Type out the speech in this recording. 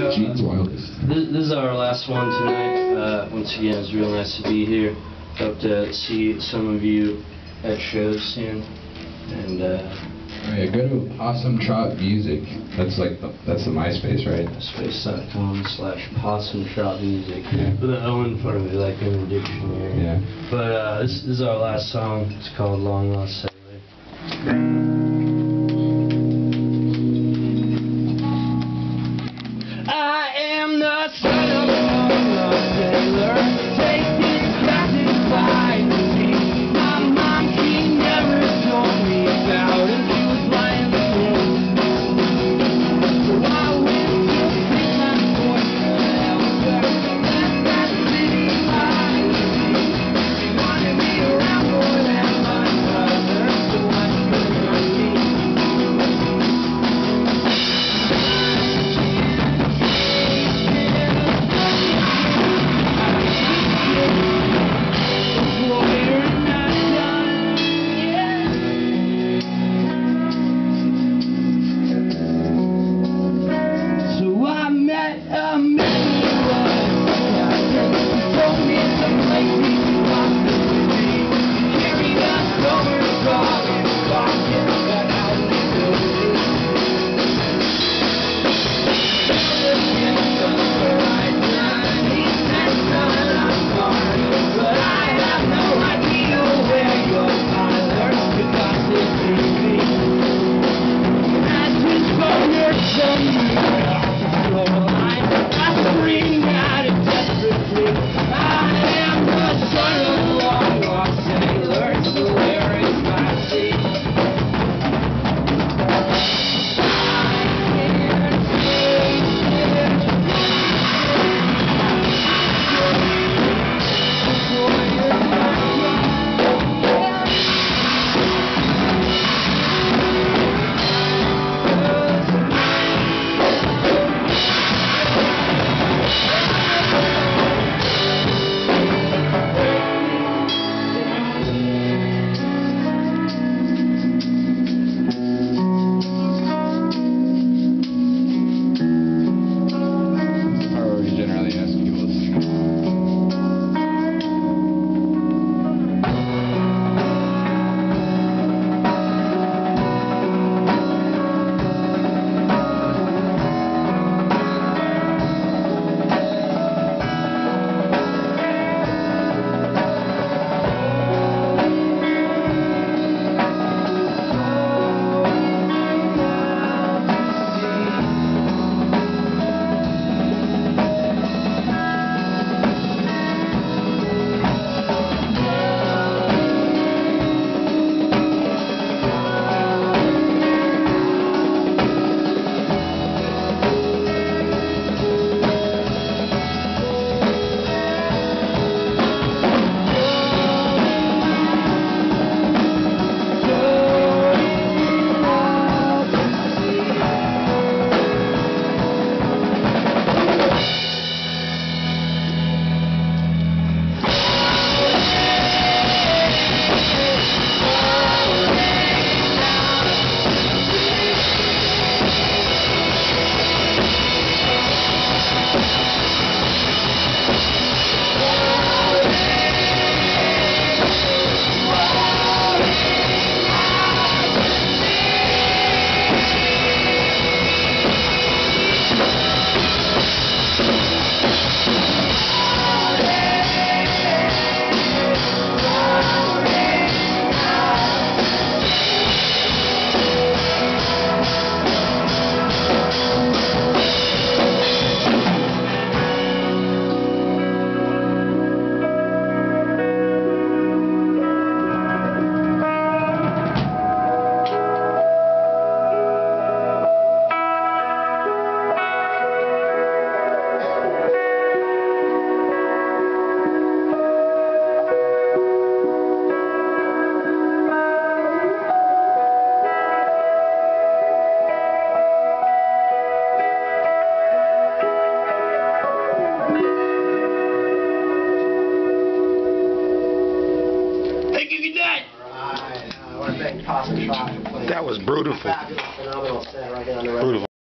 Gene's wildest. This is our last one tonight. Once again, it's real nice to be here. Hope to see some of you at shows soon. And oh yeah, go to Opossum Trot Music. That's that's the MySpace, right? MySpace.com/Opossum Trot Music. Yeah. With an O in front of it, like in the dictionary. Yeah. But this is our last song. It's called Long Lost Sailor.